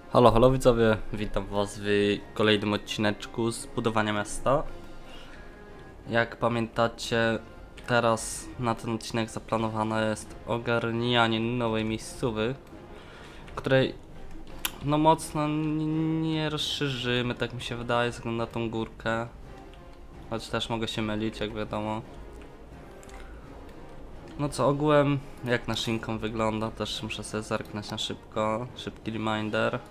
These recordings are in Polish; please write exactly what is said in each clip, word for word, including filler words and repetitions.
Halo, halo widzowie, witam was w kolejnym odcineczku z budowania miasta. Jak pamiętacie, teraz na ten odcinek zaplanowane jest ogarnianie nowej miejscowy, której no mocno nie rozszerzymy, tak mi się wydaje, ze względu na tą górkę. Choć też mogę się mylić, jak wiadomo. No co, ogółem jak nasz income wygląda, też muszę sobie zerknąć na szybko, szybki reminder.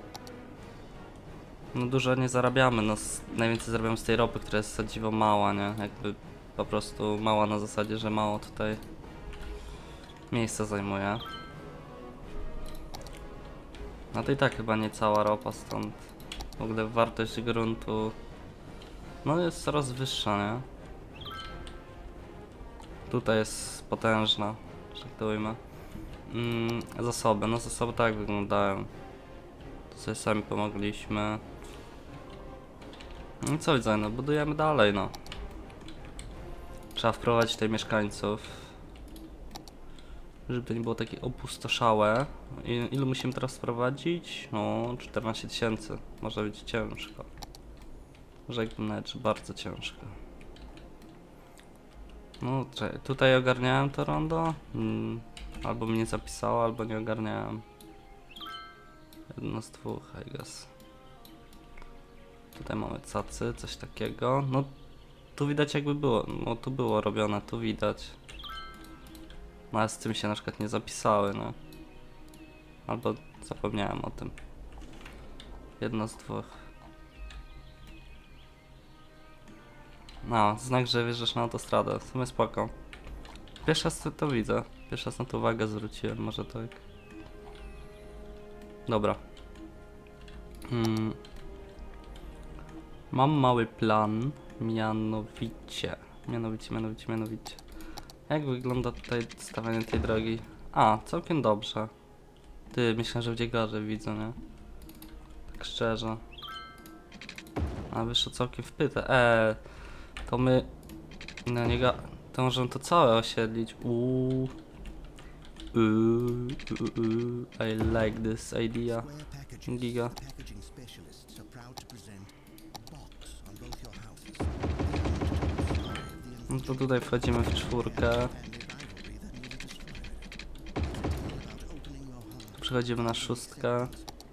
No dużo nie zarabiamy, no najwięcej zarabiamy z tej ropy, która jest zadziwo mała, nie? Jakby po prostu mała na zasadzie, że mało tutaj miejsca zajmuje. No to i tak chyba nie cała ropa, stąd w ogóle wartość gruntu no jest coraz wyższa, nie? Tutaj jest potężna, że tak to ujmę. Mm, zasoby, no zasoby tak wyglądają. To sobie sami pomogliśmy. No i co widzę, no budujemy dalej, no. Trzeba wprowadzić tutaj mieszkańców, żeby to nie było takie opustoszałe. I, ilu musimy teraz wprowadzić? No, czternaście tysięcy. Może być ciężko. Rzekłbym nawet, że bardzo ciężko. No, czekaj, tutaj ogarniałem to rondo? Hmm, albo mnie zapisało, albo nie ogarniałem. Jedno z dwóch, I guess. Tutaj mamy cacy, coś takiego. No, tu widać jakby było, no tu było robione, tu widać. No ale z tym się na przykład nie zapisały, no. Albo zapomniałem o tym. Jedno z dwóch. No, znak, że wjeżdżasz na autostradę. W sumie spoko. Pierwszy raz to, to widzę. Pierwszy raz na to uwagę zwróciłem, może tak. Dobra. Hmm. Mam mały plan. Mianowicie. Mianowicie, mianowicie, mianowicie. Jak wygląda tutaj stawianie tej drogi? A, całkiem dobrze. Ty, myślę, że będzie gorzej, widzę, nie? Tak szczerze. A wyszło całkiem wpyte. Eee, to my na niego to możemy to całe osiedlić. Uuu. Uuu, uuu, I like this idea. Giga. No to tutaj wchodzimy w czwórkę. Tu przechodzimy na szóstkę.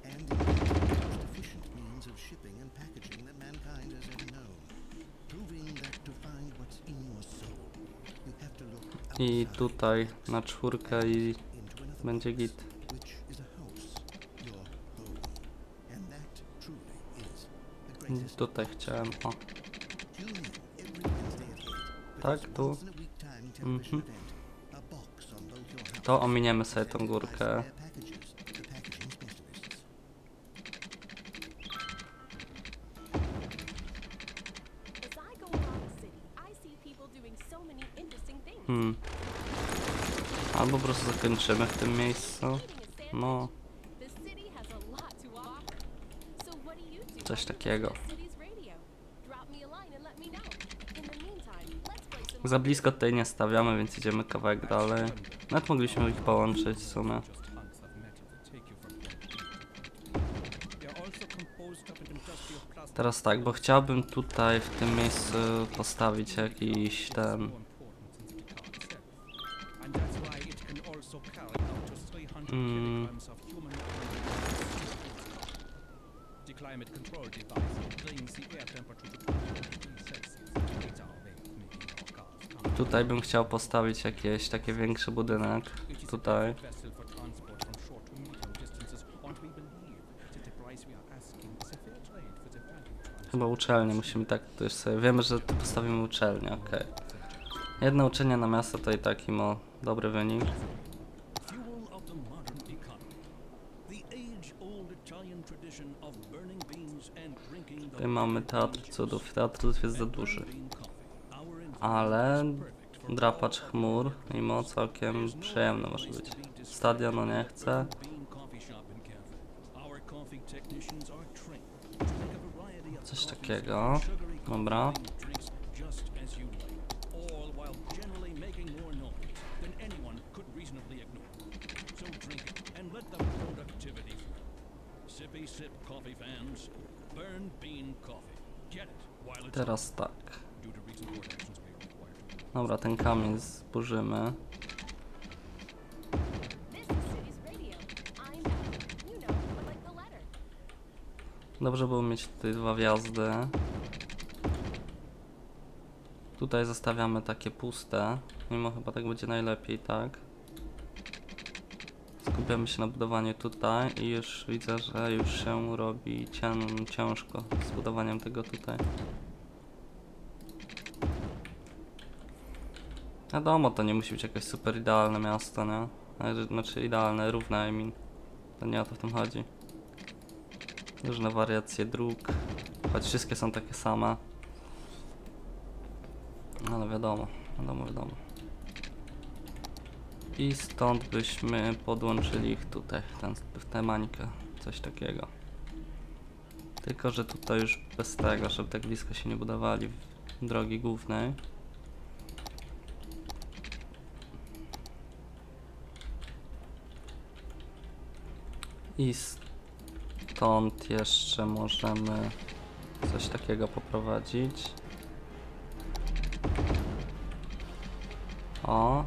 I tutaj na czwórkę i będzie git. I tutaj chciałem, o. Tak, tu. Mhm. To ominiemy sobie tą górkę. Hmm. Albo po prostu zakończymy w tym miejscu. No. Coś takiego. Za blisko tutaj nie stawiamy, więc idziemy kawałek dalej. Nawet mogliśmy ich połączyć w sumie. Teraz tak, bo chciałbym tutaj w tym miejscu postawić jakiś ten... Mm. Tutaj bym chciał postawić jakiś taki większy budynek. Tutaj. Chyba uczelnię musimy tak, to już sobie wiemy, że tu postawimy uczelnię, ok. Jedna uczelnia na miasto to i taki ma dobry wynik. Tutaj mamy teatr cudów. Teatr cudów jest za duży. Ale drapacz chmur mimo całkiem przyjemny może być. Stadion no nie chcę. Coś takiego. Dobra. Teraz tak. Dobra, ten kamień zburzymy. Dobrze było mieć tutaj dwa wjazdy. Tutaj zostawiamy takie puste. Mimo chyba tak będzie najlepiej, tak? Skupiamy się na budowaniu tutaj i już widzę, że już się robi cię ciężko z budowaniem tego tutaj. Wiadomo, to nie musi być jakieś super idealne miasto, nie? Znaczy idealne, równe, I mean. To nie o to w tym chodzi. Różne wariacje dróg, choć wszystkie są takie same. Ale wiadomo, wiadomo, wiadomo. I stąd byśmy podłączyli ich tutaj, w, ten, w tę mańkę, coś takiego. Tylko że tutaj już bez tego, żeby tak blisko się nie budowali w drogi głównej. I stąd jeszcze możemy coś takiego poprowadzić. O.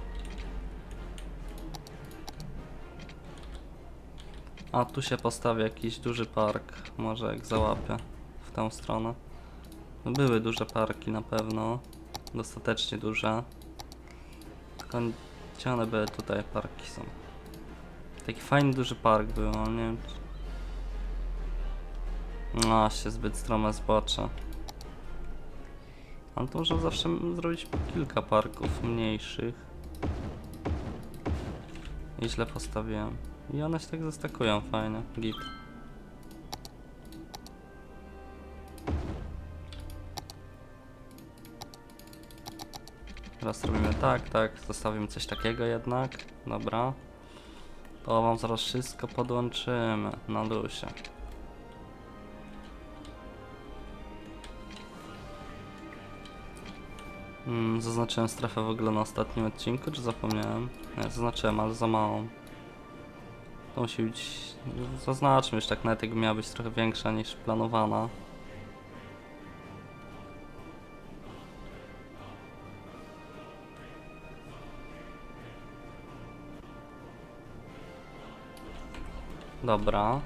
A tu się postawi jakiś duży park, może jak załapię w tę stronę. No były duże parki na pewno, dostatecznie duże. Tylko gdzie one były? Tutaj parki są. Taki fajny duży park był, nie wiem czy... No się zbyt strome zbocze. Ale to można zawsze zrobić kilka parków mniejszych. I źle postawiłem. I one się tak zestakują fajnie, git. Teraz robimy tak, tak, zostawimy coś takiego jednak. Dobra. To wam zaraz wszystko podłączymy na luzie. Hmm, zaznaczyłem strefę w ogóle na ostatnim odcinku, czy zapomniałem? Nie, zaznaczyłem, ale za małą. To musi być... Zaznaczmy już tak, nawet jakby miała być trochę większa niż planowana. Dobra.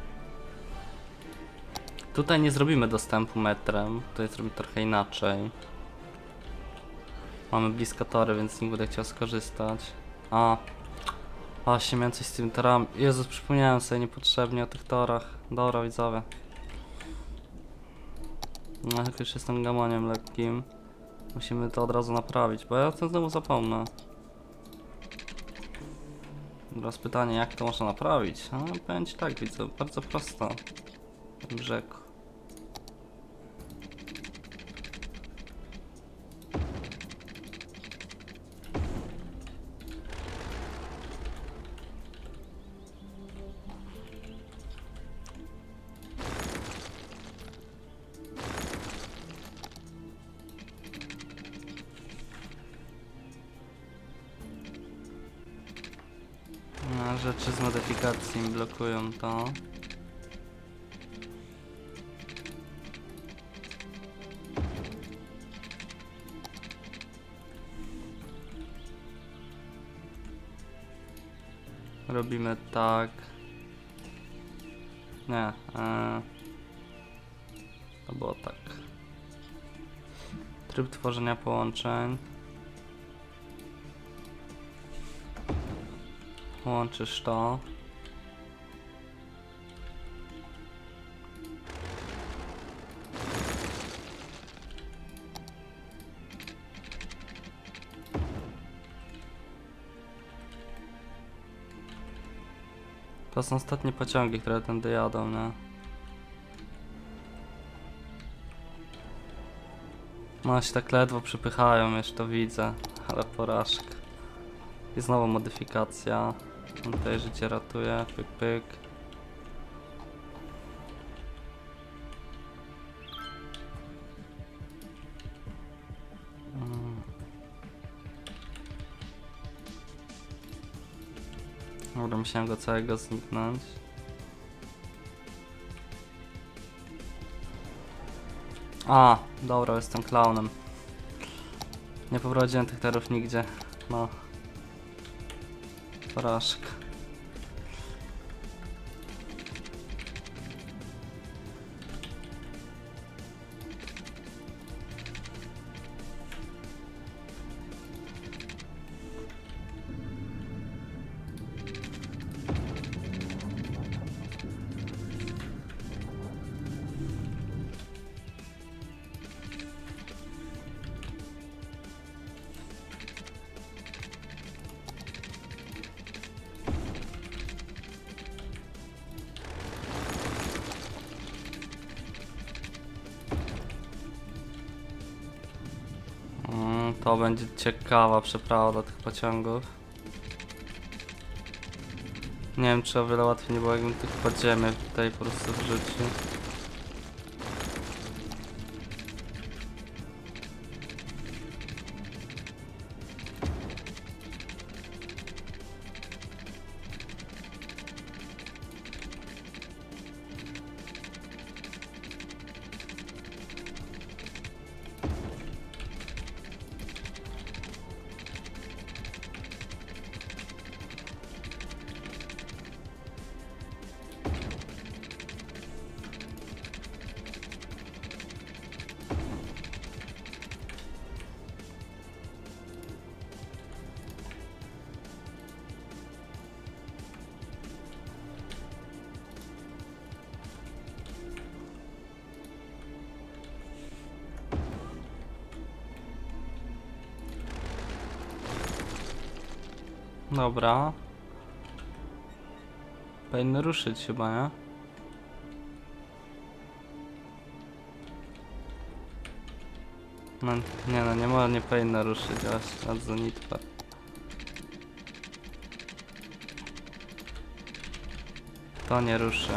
Tutaj nie zrobimy dostępu metrem, tutaj zrobimy trochę inaczej. Mamy blisko tory, więc nie będę chciał skorzystać. A, właśnie miałem coś z tymi torami. Jezus, przypomniałem sobie niepotrzebnie o tych torach. Dobra, widzowie. No, jak już jestem gamoniem lekkim, musimy to od razu naprawić, bo ja o tym znowu zapomnę. Teraz pytanie, jak to można naprawić? A, powiem ci tak, widzę, bardzo prosto. Brzeg. No, rzeczy z modyfikacji mi blokują to. Robimy tak. Nie. E... To było tak. Tryb tworzenia połączeń. Łączysz to. To są ostatnie pociągi, które tędy jadą, nie? No się tak ledwo przypychają, już to widzę, ale porażka. I znowu modyfikacja. On tutaj życie ratuje, pyk pyk. Hmm. Dobra, musiałem go całego zniknąć. A, dobra, jestem klaunem. Nie poprowadziłem tych terów nigdzie. No. Porażka. To będzie ciekawa przeprawa dla tych pociągów. Nie wiem, czy o wiele łatwiej nie było, jakbym tych podziemie tutaj po prostu wrzucił. Dobra. Powinny ruszyć chyba, nie? No nie no, nie ma, nie powinno ruszyć, aż nad Zonitwa. To nie ruszy.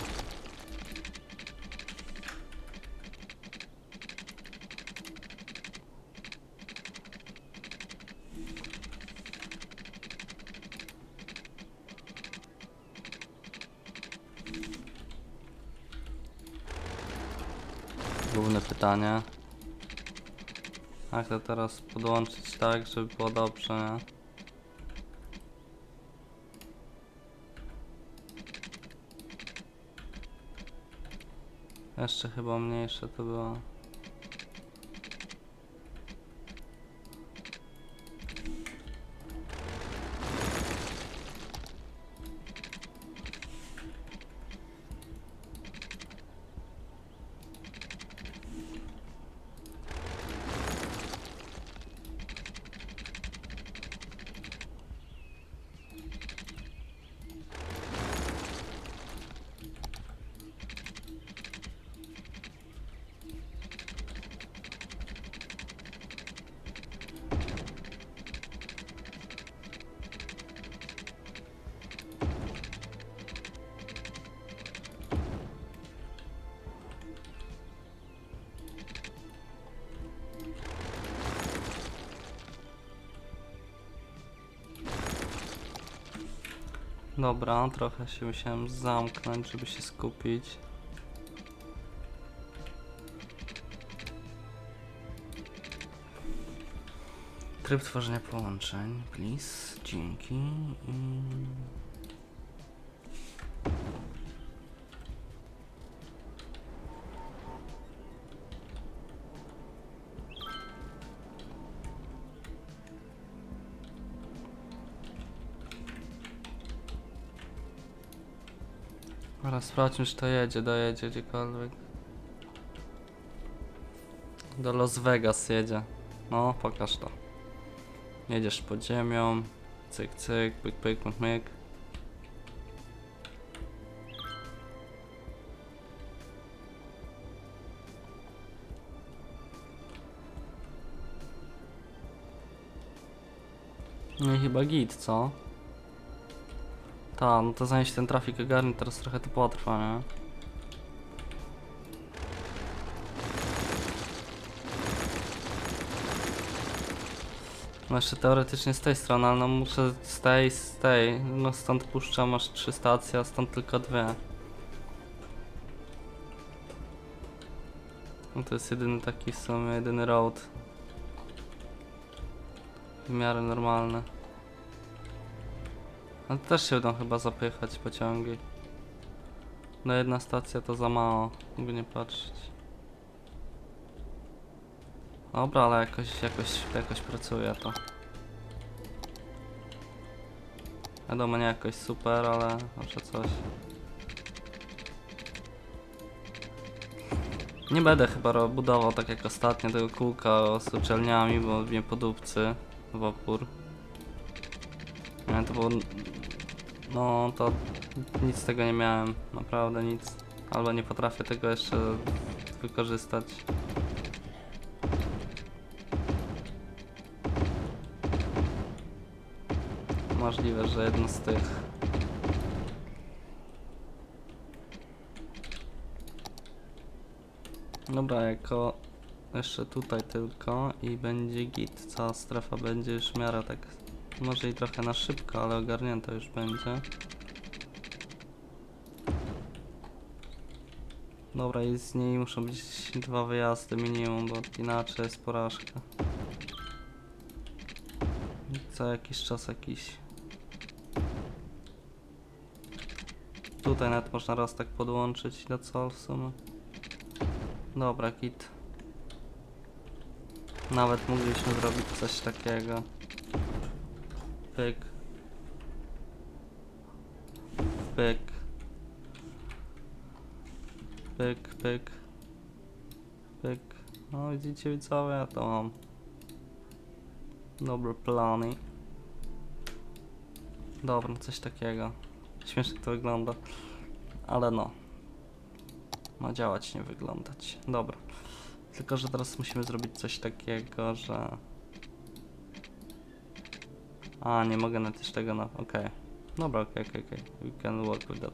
Główne pytanie. Jak to teraz podłączyć tak, żeby było dobrze, nie? Jeszcze chyba mniejsze to było. Dobra, trochę się musiałem zamknąć, żeby się skupić. Tryb tworzenia połączeń, please, dzięki. I... Teraz sprawdźmy, czy to jedzie, dojedzie gdziekolwiek. Do Las Vegas jedzie. No, pokaż to. Jedziesz pod ziemią. Cyk, cyk, pyk, pyk, pyk, myk. No i chyba git, co? Ta, no to zanim się ten trafik ogarnie, teraz trochę to potrwa, nie? No jeszcze teoretycznie z tej strony, ale no muszę z tej, z tej. No stąd puszczam aż trzy stacje, a stąd tylko dwie. No to jest jedyny taki w sumie, jedyny road. W miarę normalny. Ale też się będą chyba zapychać pociągi. No jedna stacja to za mało, jakby nie patrzeć. Dobra, ale jakoś, jakoś, jakoś pracuje to. Wiadomo, nie jakoś super, ale może coś. Nie będę chyba budował tak jak ostatnio tego kółka z uczelniami, bo mnie podupcy w opór. Nie, to było... No to nic z tego nie miałem, naprawdę nic. Albo nie potrafię tego jeszcze wykorzystać. Możliwe, że jedno z tych. Dobra, jako jeszcze tutaj tylko i będzie git. Cała strefa będzie już w miarę tak, może i trochę na szybko, ale ogarnięta już będzie. Dobra, i z niej muszą być dwa wyjazdy minimum, bo inaczej jest porażka. Co jakiś czas jakiś. Tutaj nawet można raz tak podłączyć do co w sumie. Dobra, kit. Nawet mogliśmy zrobić coś takiego. Pyk. Pyk. Pyk, pyk. Pyk. No widzicie widzowie, ja to mam. Dobre plany. Dobra, no coś takiego. Śmiesznie to wygląda. Ale no. Ma działać, nie wyglądać. Dobra. Tylko, że teraz musimy zrobić coś takiego, że... A, nie mogę nawet też tego na... Okej. Okay. Dobra, okej, okay, okej, okay, okej. We can work with that.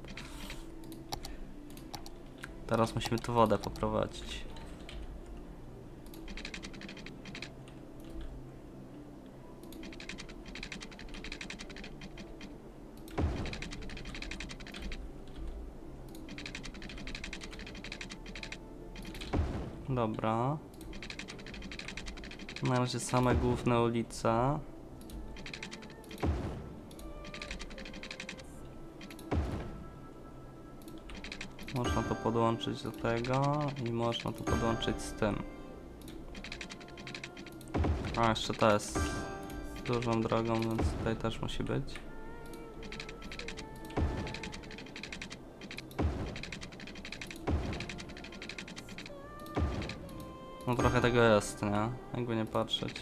Teraz musimy tu wodę poprowadzić. Dobra. Na razie same główne ulice. Można to podłączyć do tego i można to podłączyć z tym. A jeszcze to jest dużą drogą, więc tutaj też musi być. No trochę tego jest, nie? Jakby nie patrzeć.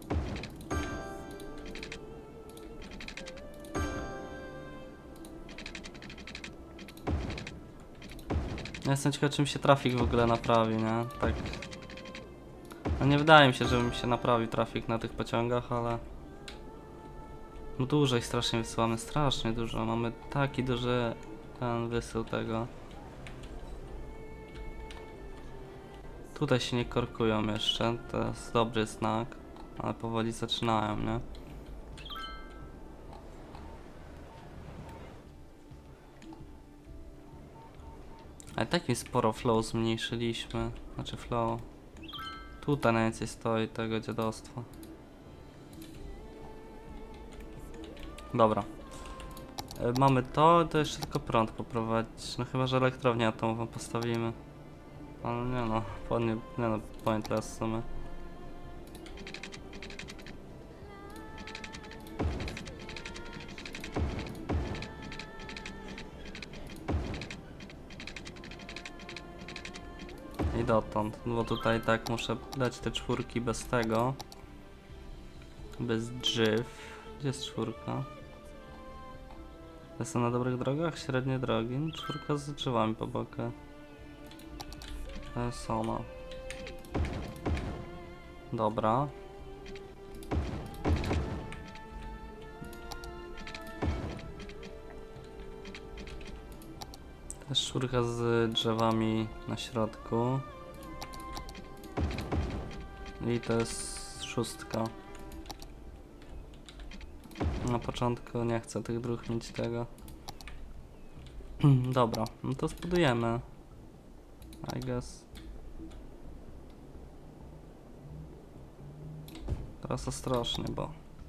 Ja jestem ciekaw, czym się trafik w ogóle naprawi, nie? Tak. No nie wydaje mi się, żeby mi się naprawił trafik na tych pociągach, ale... No dużo ich strasznie wysyłamy, strasznie dużo. Mamy taki duży ten wysył tego. Tutaj się nie korkują jeszcze, to jest dobry znak, ale powoli zaczynają, nie? Ale takim sporo flow zmniejszyliśmy, znaczy flow. Tutaj najwięcej stoi tego dziadostwa. Dobra. E, mamy to, to jeszcze tylko prąd poprowadzić, no chyba, że elektrownię atomową postawimy. Ale nie no, nie, nie no, pointless w sumie. I dotąd, bo tutaj tak muszę dać te czwórki bez tego. Bez drzew. Gdzie jest czwórka? Jestem na dobrych drogach? Średnie drogi. No, czwórka z drzewami po bokach. To jest ona. Dobra. Też czwórka z drzewami na środku. I to jest szóstka. Na początku nie chcę tych dróg mieć tego. Dobra, no to zbudujemy. I guess. Teraz ostrożnie, bo...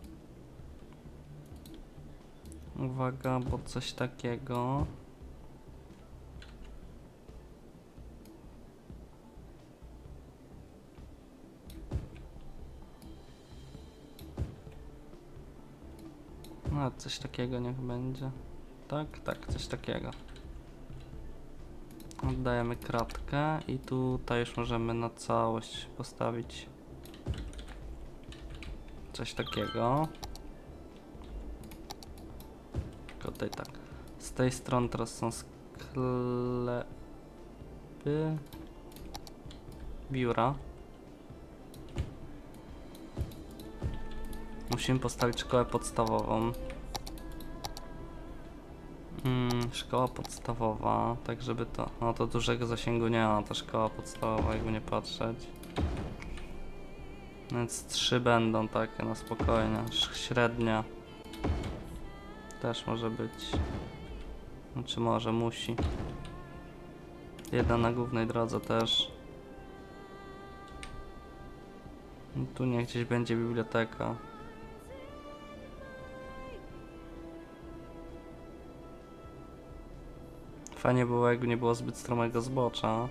Uwaga, bo coś takiego... No, coś takiego niech będzie. Tak, tak, coś takiego. Oddajemy kratkę i tutaj już możemy na całość postawić coś takiego. Tylko tutaj tak. Z tej strony teraz są sklepy. Biura. Musimy postawić szkołę podstawową. Hmm, szkoła podstawowa, tak żeby to... No to dużego zasięgu nie ma, ta szkoła podstawowa, jakby nie patrzeć. Więc trzy będą takie na spokojnie. Średnia też może być. Znaczy może, musi. Jedna na głównej drodze też. No tu niech gdzieś będzie biblioteka. Fajnie było, jakby nie było zbyt stromego zbocza.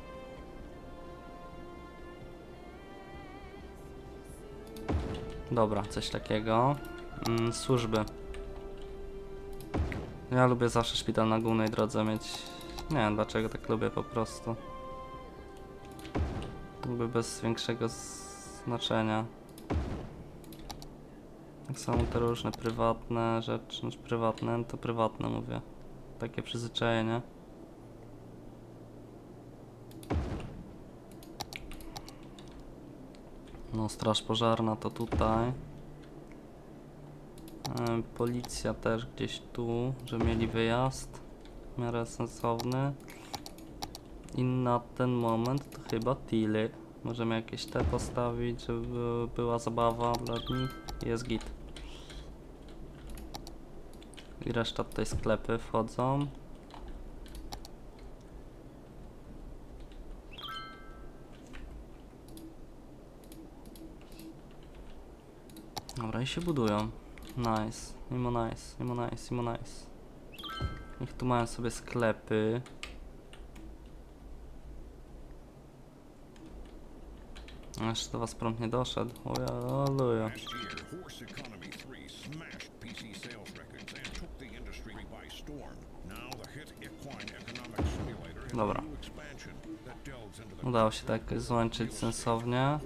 Dobra, coś takiego. Mm, służby. Ja lubię zawsze szpital na głównej drodze mieć. Nie wiem dlaczego tak lubię po prostu. Jakby bez większego znaczenia. Tak samo te różne prywatne rzeczy, znaczy prywatne, to prywatne mówię. Takie przyzwyczajenie. No, straż pożarna to tutaj. E, policja też gdzieś tu, że mieli wyjazd. W miarę sensowny. I na ten moment to chyba tyle. Możemy jakieś te postawić, żeby była zabawa dla nich. Jest git. I reszta tutaj sklepy wchodzą. Dobra, i się budują. Nice, imo nice, imo nice, imo nice. Niech tu mają sobie sklepy. Jeszcze do was prąd nie doszedł. Ojaluja. Dobra. Udało się tak złączyć sensownie.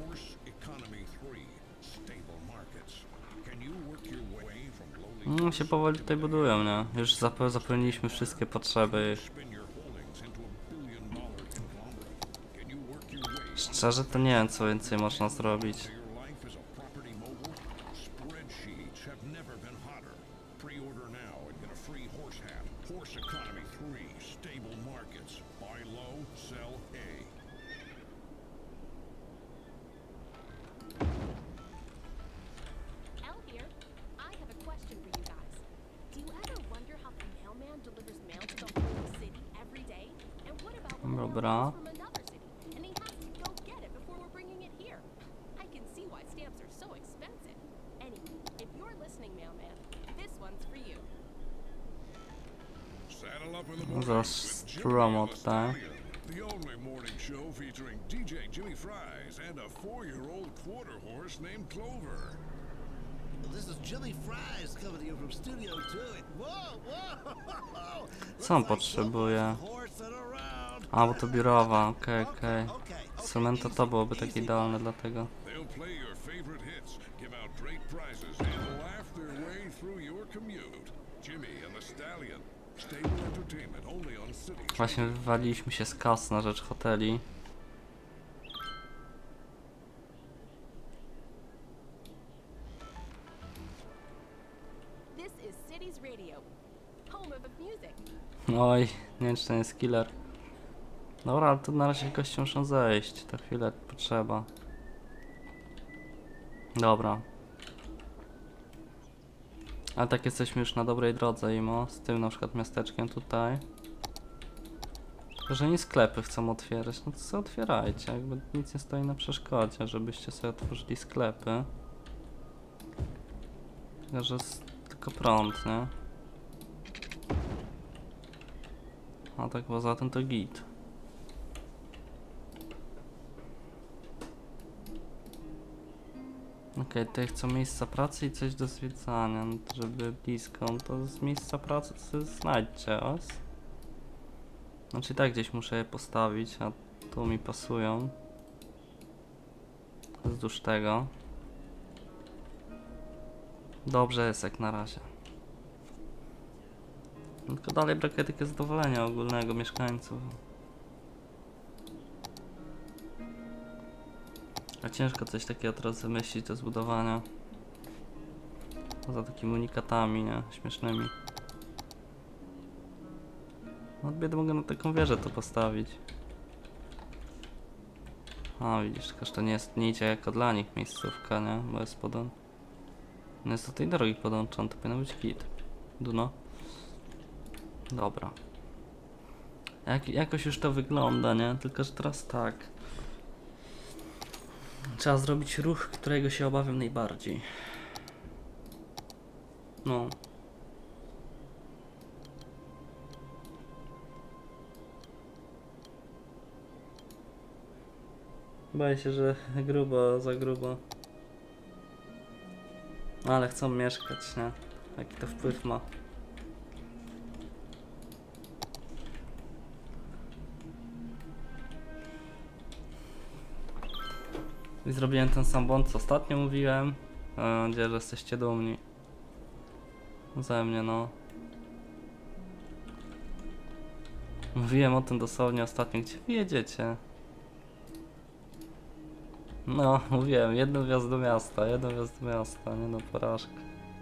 No się powoli tutaj budują, nie? Już zape zapełniliśmy wszystkie potrzeby. Szczerze to nie wiem co więcej można zrobić. Dobra. Zaraz stromo tutaj. The only morning show featuring D J Jimmy Fries and a four-year-old quarter horse named Clover. This is Jimmy Fries coming to you from Studio Two. Whoa, whoa! Co on potrzebuje? A, bo to biurowa, okej, okay, okej. Okay. Cemento to byłoby takie idealne dlatego. They'll play your favorite hits, give out great prizes and laugh their way through your commute. Jimmy and the Stallion. Stable entertainment only on City. Właśnie wywaliliśmy się z kas na rzecz hoteli. Oj, nie wiem czy to jest killer. Dobra, ale to na razie goście muszą zejść. To chwilę potrzeba. Dobra. Ale tak jesteśmy już na dobrej drodze, Imo. Z tym na przykład miasteczkiem tutaj. Tylko, że nie sklepy chcą otwierać. No to sobie otwierajcie. Jakby nic nie stoi na przeszkodzie, żebyście sobie otworzyli sklepy. Tylko, że jest tylko prąd, nie? A tak poza tym to git. Okej, okay, tutaj chcą miejsca pracy i coś do zwiedzania, no to żeby blisko, no to z miejsca pracy sobie znajdźcie os. Znaczy tak gdzieś muszę je postawić, a tu mi pasują. Wzdłuż tego. Dobrze jest jak na razie. No tylko dalej brakuje takiego zadowolenia ogólnego mieszkańców. A ciężko coś takiego teraz wymyślić do zbudowania. Poza takimi unikatami, nie? Śmiesznymi. Od biedy mogę na taką wieżę to postawić. A widzisz, tylko że to nie jest, nie idzie jako dla nich miejscówka, nie? Bo jest podłączony. No jest do tej drogi podłączony, to powinno być hit. Duno. Dobra. Jak, jakoś już to wygląda, nie? Tylko że teraz tak. Trzeba zrobić ruch, którego się obawiam najbardziej. No. Boję się, że grubo, za grubo. Ale chcą mieszkać, nie? Jaki to wpływ ma. I zrobiłem ten sam błąd, co ostatnio mówiłem. Mam nadzieję, że jesteście dumni ze mnie, no. Mówiłem o tym dosłownie ostatnio, gdzie wy jedziecie? No, mówiłem, jedno wjazd do miasta, jedno wjazd do miasta, nie no, porażka.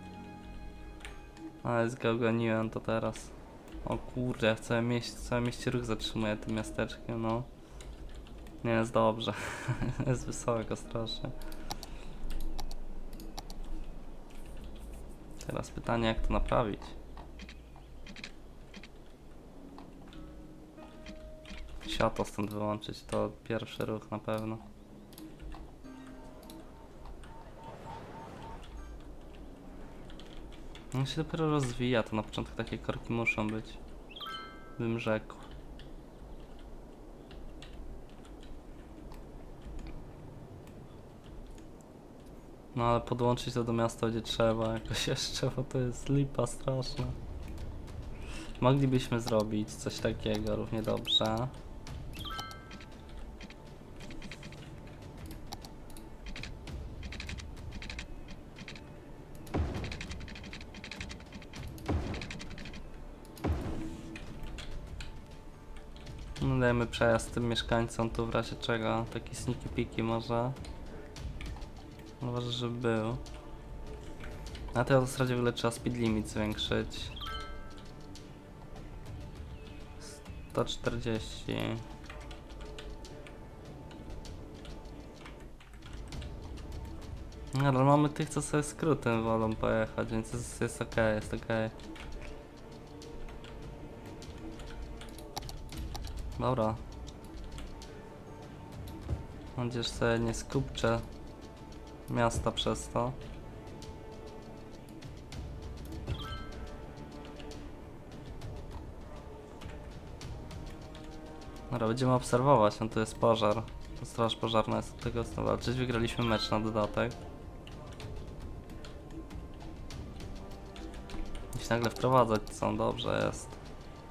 Ale zgałganiłem to teraz. O kurde, w całym mieście, w całym mieście ruch zatrzymuje tym miasteczkiem, no. Nie jest dobrze, jest wysoko strasznie. Teraz pytanie, jak to naprawić? Światło stąd wyłączyć, to pierwszy ruch na pewno. On się dopiero rozwija, to na początku takie korki muszą być, bym rzekł. No ale podłączyć to do miasta będzie trzeba jakoś jeszcze, bo to jest lipa straszna. Moglibyśmy zrobić coś takiego równie dobrze. No, dajemy przejazd tym mieszkańcom tu w razie czego, taki sneaky piki może. Uważam, że był. Na tej autostradzie w ogóle trzeba speed limit zwiększyć. sto czterdzieści. No, ale mamy tych, co sobie skrótem wolą pojechać, więc jest, jest ok, jest ok. Dobra. Mam nadzieję, że sobie nie skupczę miasta przez to. Dobra, będziemy obserwować, no to jest pożar. To straż pożarna jest od tego, co walczyć. Wygraliśmy mecz na dodatek. Jeśli nagle wprowadzać są, dobrze jest.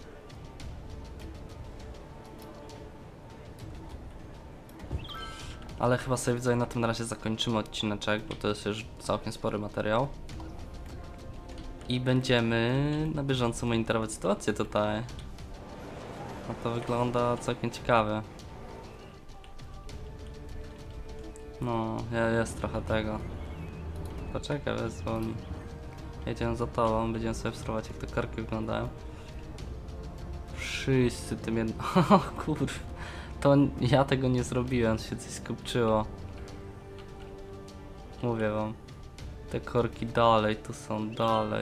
Ale chyba sobie widzę, na tym na razie zakończymy odcineczek, bo to jest już całkiem spory materiał. I będziemy na bieżąco monitorować sytuację tutaj. No to wygląda całkiem ciekawie. No, jest trochę tego. Poczekaj, wezwolni. Jedziemy za tobą, będziemy sobie obserwować, jak te korki wyglądają. Wszyscy tym jedno... O kurwa. To ja tego nie zrobiłem, się coś skupczyło. Mówię wam. Te korki dalej, tu są dalej.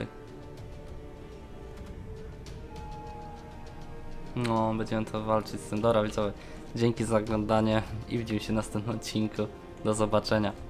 No, będziemy to walczyć z tym. Dobra, widzowie. Dzięki za oglądanie i widzimy się w następnym odcinku. Do zobaczenia.